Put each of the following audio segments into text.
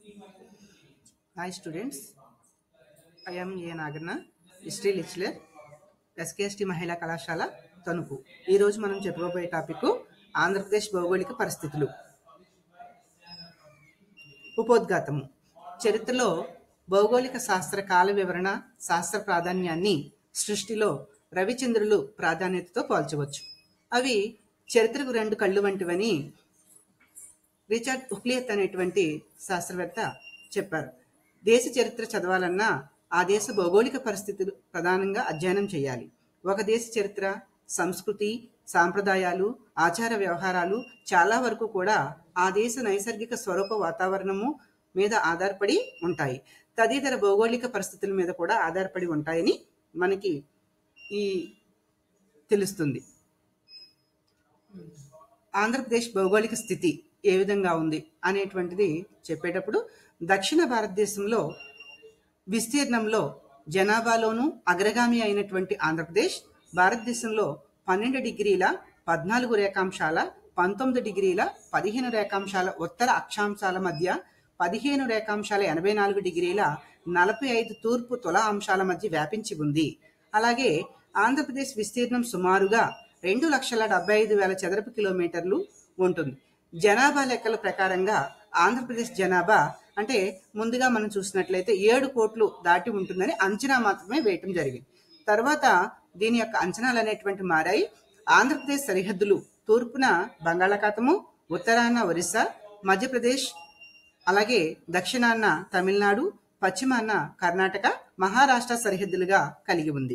Hi students, I am A. Nagarna, history lecturer, SKST మహిళా కళాశాల తణుకు. ఈరోజు మనం చెప్పుకోబోయే టాపిక్ ఆంధ్రప్రదేశ్ భౌగోళిక పరిస్థితులు. ఉపోద్ఘాతము. చరిత్రలో భౌగోళిక శాస్త్ర కాల వివరణ శాస్త్ర ప్రాధాన్యాన్ని సృష్టిలో రవిచంద్రులు ప్రాధాన్యతతో పోల్చవచ్చు. అవి చరిత్రకు రెండు కళ్ళు వంటివని రిచర్డ్ హుక్లియత్ అనేటువంటి శాస్త్రవేత్త చెప్పారు. దేశ చరిత్ర చదవాలన్నా ఆ దేశ భౌగోళిక పరిస్థితులు ప్రధానంగా అధ్యయనం చేయాలి. ఒక దేశ చరిత్ర, సంస్కృతి, సాంప్రదాయాలు, ఆచార వ్యవహారాలు చాలా వరకు కూడా ఆ దేశ నైసర్గిక స్వరూప వాతావరణము మీద ఆధారపడి ఉంటాయి. తదితర భౌగోళిక పరిస్థితుల మీద కూడా ఆధారపడి ఉంటాయని మనకి ఈ తెలుస్తుంది. ఆంధ్రప్రదేశ్ భౌగోళిక స్థితి ఏ విధంగా ఉంది అనేటువంటిది చెప్పేటప్పుడు దక్షిణ భారతదేశంలో విస్తీర్ణంలో జనాభాలోనూ అగ్రగామి అయినటువంటి ఆంధ్రప్రదేశ్ భారతదేశంలో 12 డిగ్రీల 14 రేఖాంశాల 19 డిగ్రీల 15 రేఖాంశాల ఉత్తర అక్షాంశాల మధ్య 15 రేఖాంశాల 84 డిగ్రీల 45 తూర్పు తుల అంశాల మధ్య వ్యాపించి ఉంది. అలాగే ఆంధ్రప్రదేశ్ విస్తీర్ణం సుమారుగా 2,75,000 చదరపు కిలోమీటర్లు ఉంటుంది. జనాభా లెక్కల ప్రకారంగా ఆంధ్రప్రదేశ్ జనాభా అంటే ముందుగా మనం చూసినట్లయితే 7 కోట్లు దాటి ఉంటుందని అంచనా మాత్రమే వేయటం జరిగింది. తర్వాత దీని యొక్క అంచనాలు అనేటువంటి మారాయి. ఆంధ్రప్రదేశ్ సరిహద్దులు తూర్పున బంగాళాఖాతము, ఉత్తరాన ఒరిస్సా, మధ్యప్రదేశ్, అలాగే దక్షిణాన తమిళనాడు, పశ్చిమాన కర్ణాటక, మహారాష్ట్ర సరిహద్దులుగా కలిగి ఉంది.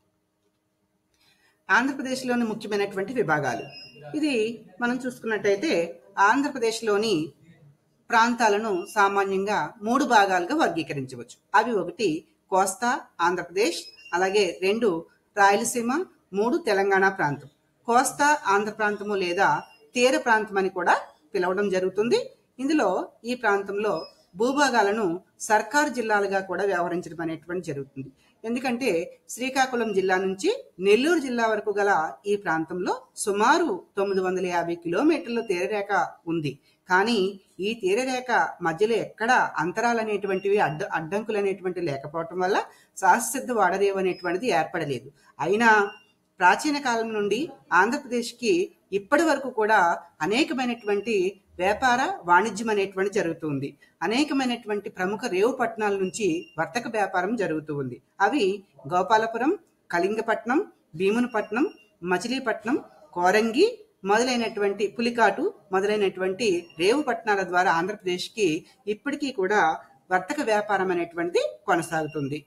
ఆంధ్రప్రదేశ్లోని ముఖ్యమైనటువంటి విభాగాలు. ఇది మనం చూసుకున్నట్టయితే ఆంధ్రప్రదేశ్లోని ప్రాంతాలను సామాన్యంగా 3 భాగాలుగా వర్గీకరించవచ్చు. అవి 1 కోస్తా ఆంధ్రప్రదేశ్, అలాగే 2 రాయలసీమ, 3 తెలంగాణ ప్రాంతం. కోస్తా ఆంధ్ర ప్రాంతము లేదా తీర ప్రాంతం అని కూడా పిలవడం జరుగుతుంది. ఇందులో ఈ ప్రాంతంలో భూభాగాలను సర్కారు జిల్లాలుగా కూడా వ్యవహరించడం అనేటువంటి జరుగుతుంది. ఎందుకంటే శ్రీకాకుళం జిల్లా నుంచి నెల్లూరు జిల్లా వరకు గల ఈ ప్రాంతంలో సుమారు 950 కిలోమీటర్ల తీరరేఖ ఉంది. కానీ ఈ తీరరేఖ మధ్యలో ఎక్కడ అంతరాలు అనేటువంటివి అడ్డంకులు అనేటువంటివి లేకపోవటం వల్ల శాశ్వత వాడరేవు అనేటువంటిది ఏర్పడలేదు. అయినా ప్రాచీన కాలం నుండి ఆంధ్రప్రదేశ్కి ఇప్పటి వరకు కూడా అనేకమైనటువంటి వ్యాపార వాణిజ్యం అనేటువంటి జరుగుతుంది. అనేకమైనటువంటి ప్రముఖ రేవు పట్టణాల నుంచి వర్తక వ్యాపారం జరుగుతూ ఉంది. అవి గోపాలపురం, కళింగపట్నం, భీమునిపట్నం, మచిలీపట్నం, కోరంగి మొదలైనటువంటి పులికాటు మొదలైనటువంటి రేవు పట్టణాల ద్వారా ఆంధ్రప్రదేశ్కి ఇప్పటికీ కూడా వర్తక వ్యాపారం అనేటువంటిది కొనసాగుతుంది.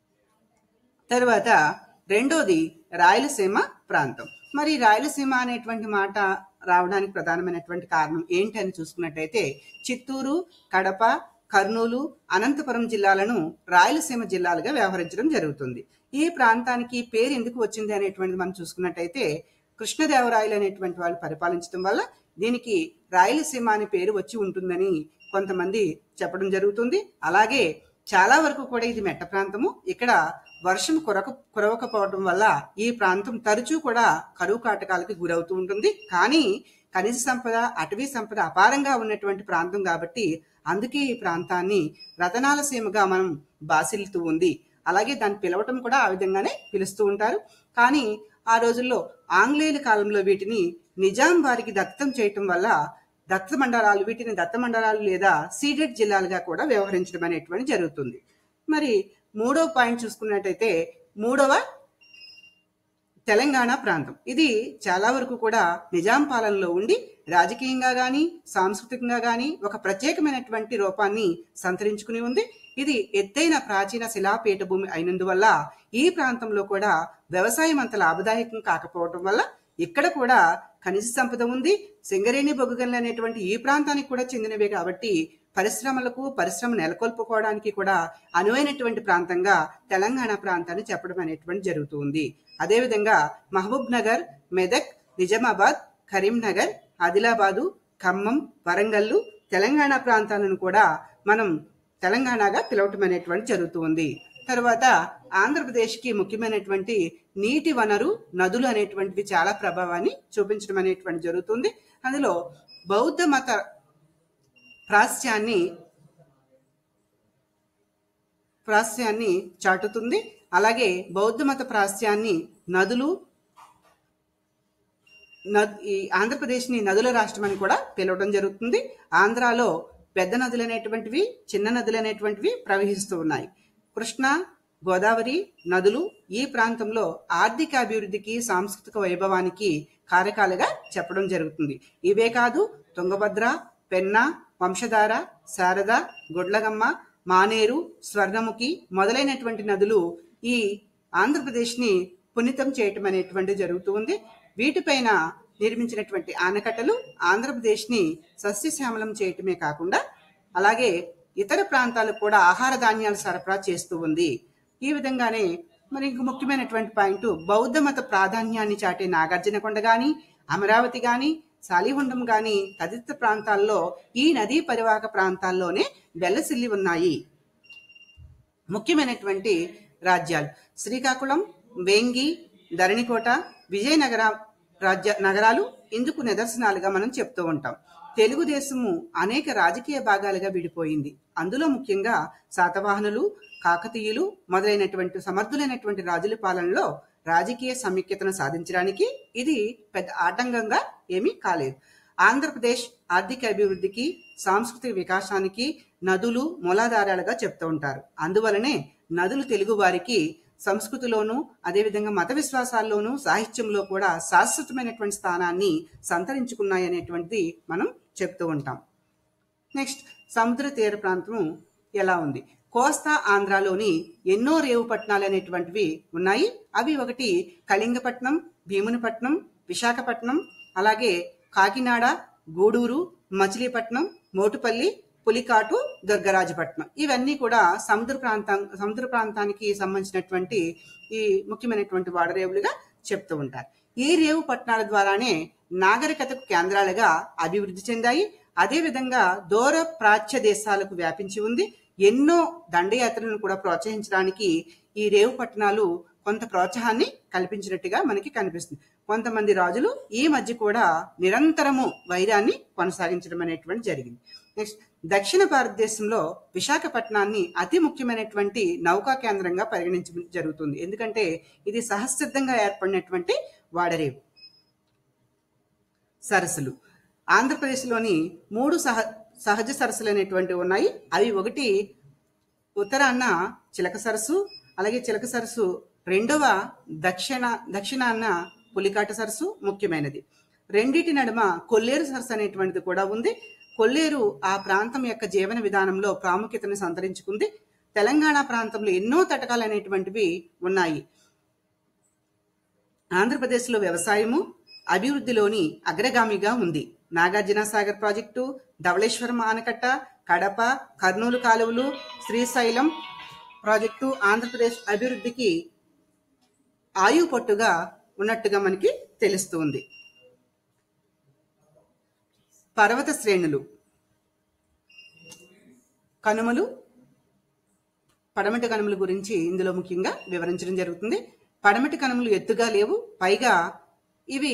తర్వాత రెండోది రాయలసీమ ప్రాంతం. మరి రాయలసీమ అనేటువంటి మాట రావడానికి ప్రధానమైనటువంటి కారణం ఏంటి అని చూసుకున్నట్టయితే చిత్తూరు, కడప, కర్నూలు, అనంతపురం జిల్లాలను రాయలసీమ జిల్లాలుగా వ్యవహరించడం జరుగుతుంది. ఈ ప్రాంతానికి పేరు ఎందుకు వచ్చింది అనేటువంటిది మనం చూసుకున్నట్టయితే కృష్ణదేవరాయలు అనేటువంటి వాళ్ళు పరిపాలించడం వల్ల దీనికి రాయలసీమ అనే పేరు వచ్చి ఉంటుందని కొంతమంది చెప్పడం జరుగుతుంది. అలాగే చాలా వరకు కూడా ఇది మెట్ట ప్రాంతము. ఇక్కడ వర్షం కురవకపోవడం వల్ల ఈ ప్రాంతం తరచూ కూడా కరువు కాటకాలకి గురవుతూ ఉంటుంది. కానీ ఖనిజ సంపద, అటవీ సంపద అపారంగా ఉన్నటువంటి ప్రాంతం కాబట్టి అందుకే ఈ ప్రాంతాన్ని రతనాల సీమగా మనం బాసిల్లుతూ ఉంది. అలాగే దాన్ని పిలవటం కూడా ఆ విధంగానే పిలుస్తూ ఉంటారు. కానీ ఆ రోజుల్లో ఆంగ్లేయుల కాలంలో వీటిని నిజాం వారికి దత్తం చేయటం వల్ల వీటిని దత్తమండలాలు లేదా సీడెడ్ జిల్లాలుగా కూడా వ్యవహరించడం అనేటువంటి జరుగుతుంది. మరి 3వ పాయింట్ చూసుకున్నట్టయితే 3వ తెలంగాణ ప్రాంతం. ఇది చాలా వరకు కూడా నిజాం పాలనలో ఉండి రాజకీయంగా గాని సాంస్కృతికంగా గాని ఒక ప్రత్యేకమైనటువంటి రూపాన్ని సంతరించుకుని ఉంది. ఇది ఎత్తైన ప్రాచీన శిలాపీఠ భూమి అయినందువల్ల ఈ ప్రాంతంలో కూడా వ్యవసాయం అంత లాభదాయకం కాకపోవడం వల్ల ఇక్కడ కూడా ఖనిజ సంపద ఉంది. సింగరేణి బొగ్గుగనులు అనేటువంటి ఈ ప్రాంతానికి కూడా చెందినవే కాబట్టి పరిశ్రమ నెలకొల్పుకోవడానికి కూడా అనువైనటువంటి ప్రాంతంగా తెలంగాణ ప్రాంతాన్ని చెప్పడం అనేటువంటి జరుగుతుంది. అదేవిధంగా మహబూబ్ నగర్, మెదక్, నిజామాబాద్, కరీంనగర్, ఆదిలాబాదు, ఖమ్మం, వరంగల్లు తెలంగాణ ప్రాంతాలను కూడా మనం తెలంగాణగా పిలవటం అనేటువంటి జరుగుతుంది. తర్వాత ఆంధ్రప్రదేశ్కి ముఖ్యమైనటువంటి నీటి వనరు నదులు అనేటువంటివి చాలా ప్రభావాన్ని చూపించడం అనేటువంటి జరుగుతుంది. అందులో బౌద్ధ మత ప్రాశ్చాన్ని ప్రాశస్త్యాన్ని చాటుతుంది. అలాగే బౌద్ధ మత ప్రాశస్త్యాన్ని నదులు ఈ ఆంధ్రప్రదేశ్ని నదుల రాష్ట్రం అని కూడా పిలవడం జరుగుతుంది. ఆంధ్రాలో పెద్ద నదులు అనేటువంటివి, చిన్న నదులు అనేటువంటివి ప్రవహిస్తూ ఉన్నాయి. కృష్ణ, గోదావరి నదులు ఈ ప్రాంతంలో ఆర్థిక అభివృద్ధికి, సాంస్కృతిక వైభవానికి కారకాలుగా చెప్పడం జరుగుతుంది. ఇవే కాదు, తుంగభద్ర, పెన్నా, వంశధార, శారద, గుడ్లగమ్మ, మానేరు, స్వర్ణముఖి మొదలైనటువంటి నదులు ఈ ఆంధ్రప్రదేశ్ని పునీతం చేయటం అనేటువంటిది జరుగుతూ ఉంది. వీటిపైన నిర్మించినటువంటి ఆనకట్టలు ఆంధ్రప్రదేశ్ని సస్యశ్యామలం చేయటమే కాకుండా అలాగే ఇతర ప్రాంతాలకు కూడా ఆహార ధాన్యాలు సరఫరా చేస్తూ ఉంది. ఈ విధంగానే మరి ఇంక ముఖ్యమైనటువంటి పాయింట్, బౌద్ధ మత ప్రాధాన్యాన్ని చాటే నాగార్జునకొండ గాని, అమరావతి గాని, సాలిహుండం గాని తదితర ప్రాంతాల్లో ఈ నదీ పరివాహక ప్రాంతాల్లోనే వెల్లసిల్లి ఉన్నాయి. ముఖ్యమైనటువంటి రాజ్యాలు శ్రీకాకుళం, వేంగి, ధరణికోట, విజయనగర నగరాలు ఇందుకు నిదర్శనాలుగా మనం చెప్తూ ఉంటాం. తెలుగుదేశము అనేక రాజకీయ భాగాలుగా విడిపోయింది. అందులో ముఖ్యంగా శాతవాహనులు, కాకతీయులు మొదలైనటువంటి సమర్థులైనటువంటి రాజుల పాలనలో రాజకీయ సమైక్యతను సాధించడానికి ఇది పెద్ద ఆటంకంగా ఏమీ కాలేదు. ఆంధ్రప్రదేశ్ ఆర్థిక అభివృద్ధికి, సాంస్కృతిక వికాసానికి నదులు మూలాధారాలుగా చెప్తూ ఉంటారు. అందువలనే నదులు తెలుగు వారికి సంస్కృతిలోనూ అదేవిధంగా మత విశ్వాసాల్లోనూ సాహిత్యంలో కూడా శాశ్వతమైనటువంటి స్థానాన్ని సంతరించుకున్నాయనేటువంటిది మనం చెప్తూ ఉంటాం. నెక్స్ట్, సముద్ర తీర ప్రాంతం ఎలా ఉంది? కోస్తా ఆంధ్రాలోని ఎన్నో రేవు పట్టణాలు అనేటువంటివి ఉన్నాయి. అవి ఒకటి కళింగపట్నం, భీమునిపట్నం, విశాఖపట్నం, అలాగే కాకినాడ, గూడూరు, మచిలీపట్నం, మోటుపల్లి, పులికాటు, దుర్గరాజపట్నం ఇవన్నీ కూడా సముద్ర ప్రాంతానికి సంబంధించినటువంటి ఈ ముఖ్యమైనటువంటి వాడరేవులుగా చెప్తూ ఉంటారు. ఈ రేవు పట్టణాల ద్వారానే నాగరికతకు కేంద్రాలుగా అభివృద్ధి చెందాయి. అదేవిధంగా దూర ప్రాచ్య దేశాలకు వ్యాపించి ఉంది. ఎన్నో దండయాత్రలను కూడా ప్రోత్సహించడానికి ఈ రేవు పట్టణాలు కొంత ప్రోత్సాహాన్ని కల్పించినట్టుగా మనకి కనిపిస్తుంది. కొంతమంది రాజులు ఈ మధ్య కూడా నిరంతరము వైరాన్ని కొనసాగించడం అనేటువంటి జరిగింది. నెక్స్ట్, దక్షిణ భారతదేశంలో విశాఖపట్నాన్ని అతి ముఖ్యమైనటువంటి నౌకా కేంద్రంగా పరిగణించడం జరుగుతుంది. ఎందుకంటే ఇది సహసిద్ధంగా ఏర్పడినటువంటి వాడరేవు. సరస్సులు ఆంధ్రప్రదేశ్లోని 3 సహజ సరస్సులు అనేటువంటివి ఉన్నాయి. అవి ఒకటి ఉత్తరాన చిలక సరస్సు, అలాగే చిలక సరస్సు రెండవ దక్షిణాన పులికాట సరస్సు ముఖ్యమైనది. రెండిటి నడుమ కొల్లేరు సరస్సు అనేటువంటిది కూడా ఉంది. కొల్లేరు ఆ ప్రాంతం యొక్క జీవన విధానంలో ప్రాముఖ్యతను సంతరించుకుంది. తెలంగాణ ప్రాంతంలో ఎన్నో తటకాలు అనేటువంటివి ఉన్నాయి. ఆంధ్రప్రదేశ్లో వ్యవసాయము అభివృద్ధిలోని అగ్రగామిగా ఉంది. నాగార్జున సాగర్ ప్రాజెక్టు, ధవళేశ్వరం ఆనకట్ట, కడప, కర్నూలు కాలువలు, శ్రీశైలం ప్రాజెక్టు ఆంధ్రప్రదేశ్ అభివృద్ధికి ఆయుపట్టుగా ఉన్నట్టుగా మనకి తెలుస్తుంది. పర్వత శ్రేణులు, కనుమలు, పడమటి కనుమల గురించి ఇందులో ముఖ్యంగా వివరించడం జరుగుతుంది. పడమటి కనుమలు ఎత్తుగా లేవు, పైగా ఇవి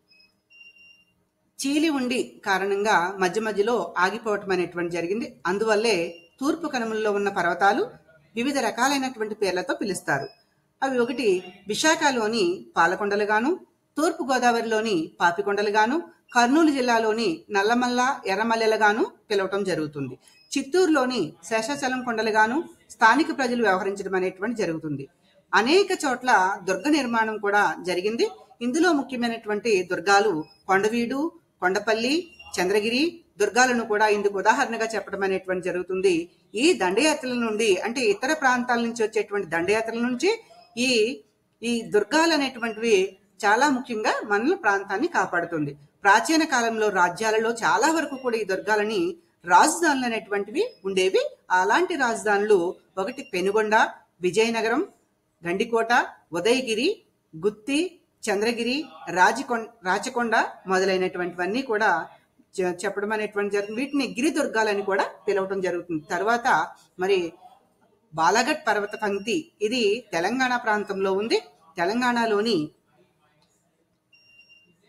చీలి ఉండి కారణంగా మధ్య మధ్యలో ఆగిపోవటం అనేటువంటి జరిగింది. అందువల్లే తూర్పు కనుమల్లో ఉన్న పర్వతాలు వివిధ రకాలైనటువంటి పేర్లతో పిలుస్తారు. అవి ఒకటి విశాఖలోని పాలకొండలుగాను, తూర్పు గోదావరిలోని పాపికొండలుగాను, కర్నూలు జిల్లాలోని నల్లమల్ల, ఎర్రమల్లెలుగాను పిలవటం జరుగుతుంది. చిత్తూరులోని శేషాచలం కొండలుగాను స్థానిక ప్రజలు వ్యవహరించడం అనేటువంటి జరుగుతుంది. అనేక చోట్ల దుర్గ నిర్మాణం కూడా జరిగింది. ఇందులో ముఖ్యమైనటువంటి దుర్గాలు కొండవీడు, కొండపల్లి, చంద్రగిరి దుర్గాలను కూడా ఇందుకు ఉదాహరణగా చెప్పడం అనేటువంటి జరుగుతుంది. ఈ దండయాత్రల నుండి, అంటే ఇతర ప్రాంతాల నుంచి వచ్చేటువంటి దండయాత్రల నుంచి ఈ దుర్గాలు అనేటువంటివి చాలా ముఖ్యంగా మన ప్రాంతాన్ని కాపాడుతుంది. ప్రాచీన కాలంలో రాజ్యాలలో చాలా వరకు కూడా ఈ దుర్గాలని రాజధానులు అనేటువంటివి ఉండేవి. అలాంటి రాజధానులు ఒకటి పెనుగొండ, విజయనగరం, గండికోట, ఉదయగిరి, గుత్తి, చంద్రగిరి, రాచకొండ మొదలైనటువంటివన్నీ కూడా చెప్పడం అనేటువంటి జరుగుతుంది. వీటిని గిరి దుర్గాలని కూడా పిలవటం జరుగుతుంది. తర్వాత మరి బాలాఘట్ పర్వత పంక్తి, ఇది తెలంగాణ ప్రాంతంలో ఉంది. తెలంగాణలోని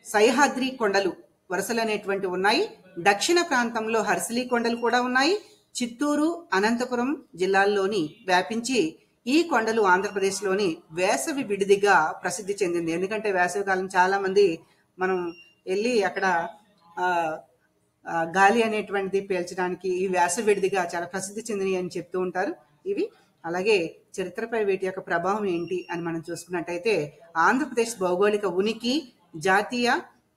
సహ్యాద్రి కొండలు వరుసలు అనేటువంటి ఉన్నాయి. దక్షిణ ప్రాంతంలో హర్సిలీ కొండలు కూడా ఉన్నాయి. చిత్తూరు, అనంతపురం జిల్లాల్లోని వ్యాపించి ఈ కొండలు ఆంధ్రప్రదేశ్లోని వేసవి విడిదిగా ప్రసిద్ధి చెందింది. ఎందుకంటే వేసవికాలం చాలా మంది మనం వెళ్ళి అక్కడ ఆ, గాలి అనేటువంటిది పీల్చడానికి ఈ వేసవి విడిదిగా చాలా ప్రసిద్ధి చెందినవి అని చెప్తూ ఉంటారు ఇవి. అలాగే చరిత్రపై వీటి యొక్క ప్రభావం ఏంటి అని మనం చూసుకున్నట్టయితే ఆంధ్రప్రదేశ్ భౌగోళిక ఉనికి జాతీయ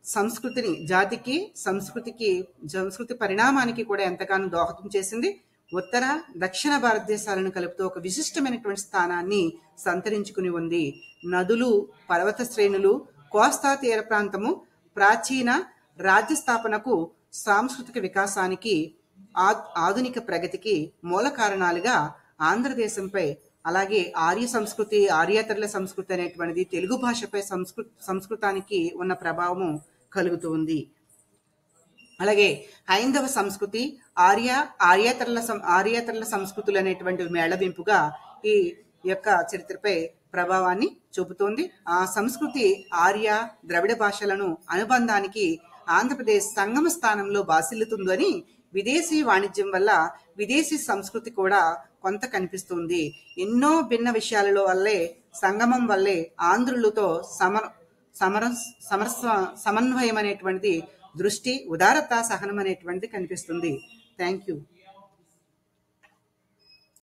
సంస్కృతి పరిణామానికి కూడా ఎంతగానో దోహదం చేసింది. ఉత్తర దక్షిణ భారతదేశాలను కలుపుతూ ఒక విశిష్టమైనటువంటి స్థానాన్ని సంతరించుకుని ఉంది. నదులు, పర్వత శ్రేణులు, కోస్తా తీర ప్రాంతము ప్రాచీన రాజ్య స్థాపనకు, సాంస్కృతిక వికాసానికి, ఆధునిక ప్రగతికి మూల కారణాలుగా ఆంధ్రదేశంపై, అలాగే ఆర్యేతరుల సంస్కృతి అనేటువంటిది తెలుగు భాషపై సంస్కృతానికి ఉన్న ప్రభావము కలుగుతూ ఉంది. అలాగే హైందవ సంస్కృతి, ఆర్యేతరుల సంస్కృతులు అనేటువంటి మేళవింపుగా ఈ యొక్క చరిత్రపై ప్రభావాన్ని చూపుతోంది. ఆ సంస్కృతి ఆర్య ద్రవిడ భాషలను అనుబంధానికి ఆంధ్రప్రదేశ్ సంగమ స్థానంలో బాసిల్లుతుందని, విదేశీ వాణిజ్యం వల్ల విదేశీ సంస్కృతి కూడా కొంత కనిపిస్తుంది. ఎన్నో భిన్న విషయాలలో వల్లే, సంగమం వల్లే ఆంధ్రులతో సమన్వయం అనేటువంటిది, దృష్టి, ఉదారత, సహనం అనేటువంటిది కనిపిస్తుంది. Thank you.